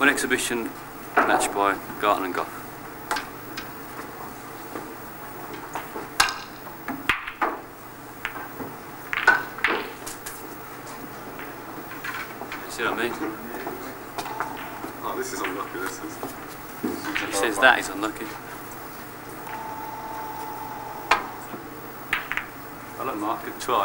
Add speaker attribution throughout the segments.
Speaker 1: One exhibition match by Garton and Goff. See what I mean?
Speaker 2: Oh, this is unlucky, this is.
Speaker 1: He says that is unlucky. Hello Mark, good try.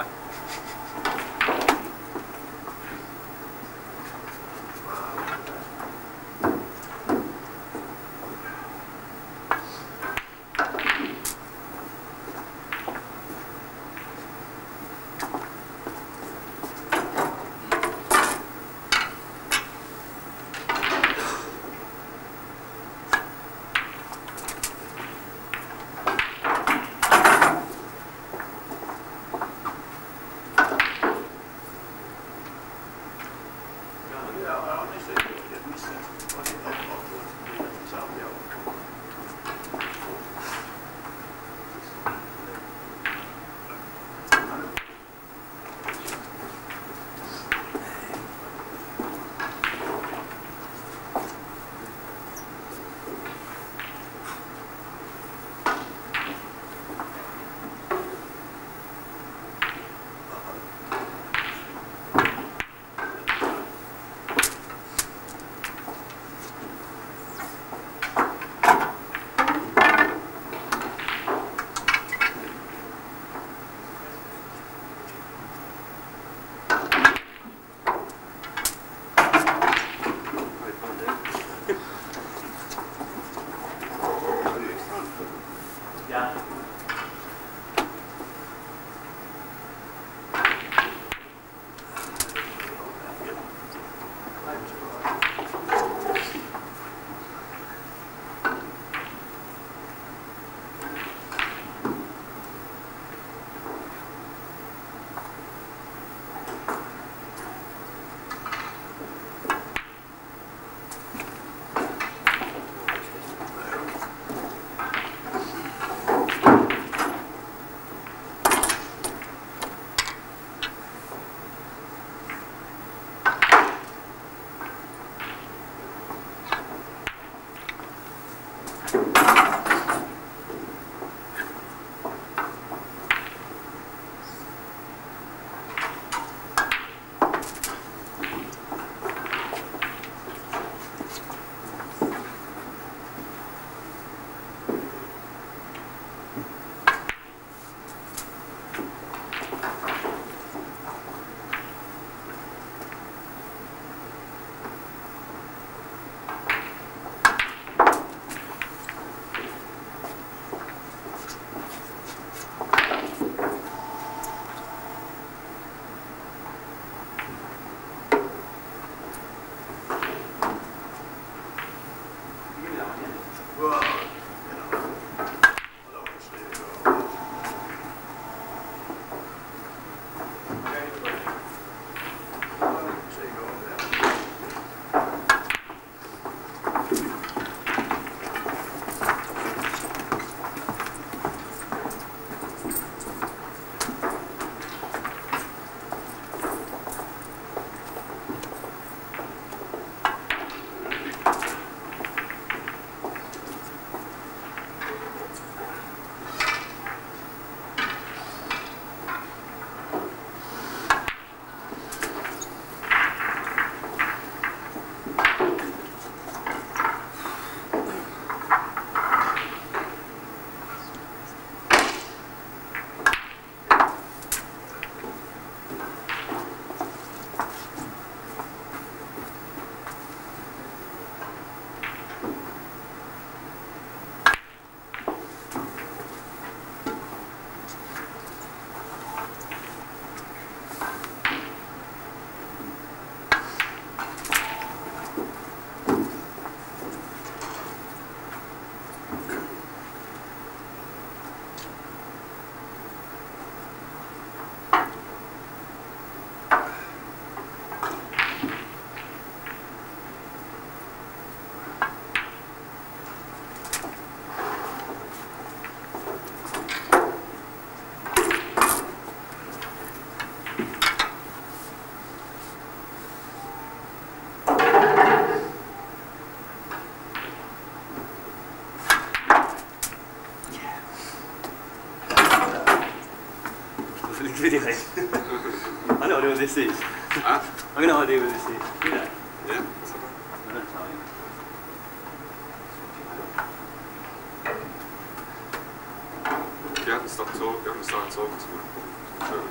Speaker 1: for the video. I know what this is.
Speaker 2: Huh?
Speaker 1: I've got no idea what this is. You know?
Speaker 2: Yeah.
Speaker 1: I don't tell you.
Speaker 2: You haven't stopped talking, you haven't started talking to me. Sure.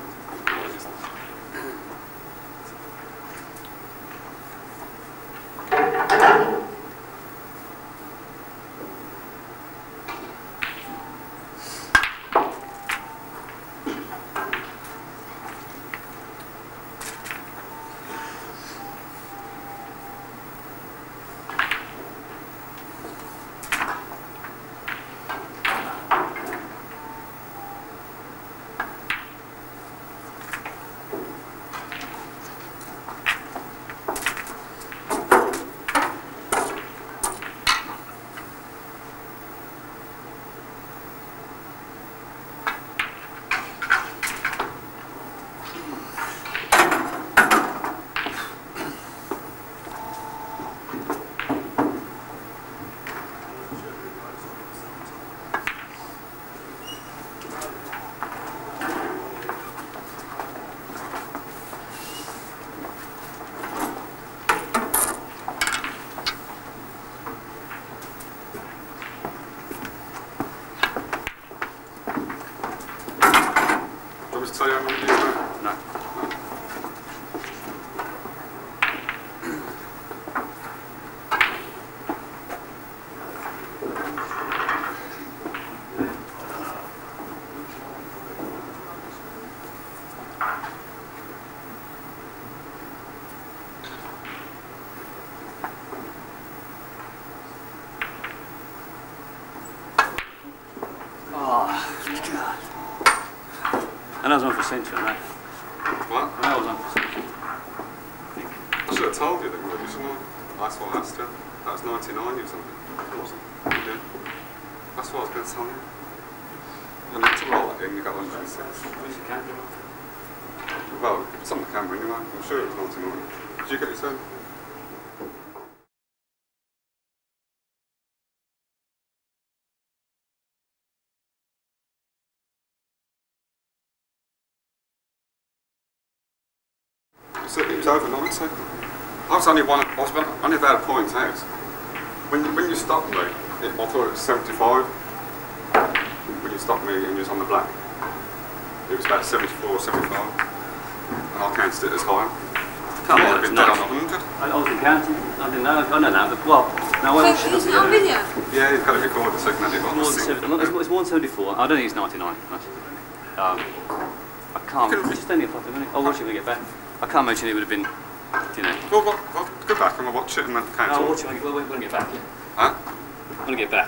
Speaker 2: Tell you how many days now?
Speaker 1: No. Oh, God. And I was on for a century, right?
Speaker 2: What?
Speaker 1: And I was on for a century.
Speaker 2: I should have told you then, but you shouldn't have. That's what I asked you. That was 99 or something. It wasn't. Yeah. That's what I was going to tell you. You need to roll it in, you got 106.
Speaker 1: Where's your camera?
Speaker 2: Well, it's on the camera anyway. I'm sure it was 99. Did you get your turn? It was over 90. I was only only about a point out. When you stopped me, I thought it was 75. When you stopped me and you was on the black, it was about 74, 75. And I counted it as high.
Speaker 1: Come on,
Speaker 2: it's
Speaker 1: it's
Speaker 2: dead
Speaker 1: not.
Speaker 2: on 100.
Speaker 1: I wasn't counting. I didn't know. I don't know. But, well, no, I
Speaker 3: So it's not on video?
Speaker 2: Yeah, you've got it recorded so you can edit on
Speaker 1: It's 174. I don't think it's 99. I can't. It's just only a couple of minutes. I'll watch it when we get back. I can't imagine it would have been, you know.
Speaker 2: Well, go back and we'll watch it and then count
Speaker 1: I'll
Speaker 2: it.
Speaker 1: watch it when we get back. Yeah.
Speaker 2: Huh?
Speaker 1: When we get back.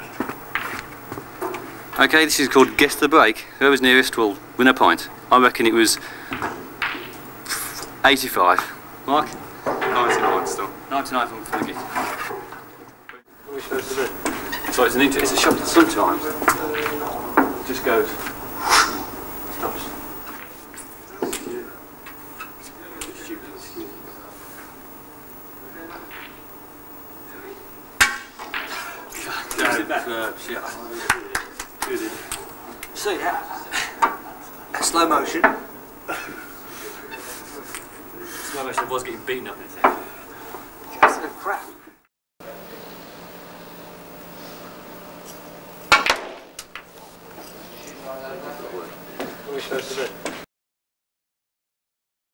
Speaker 1: Okay, this is called Guess the Break. Whoever's nearest will win a pint. I reckon it was 85. Mark?
Speaker 2: 99 still.
Speaker 1: 99 from the gift. What are we supposed to do? So it's a shot that sometimes just goes, stops.
Speaker 4: See that? Slow motion.
Speaker 1: Slow motion was getting beaten up in a second.
Speaker 4: That's a crap.
Speaker 1: What are we supposed to do?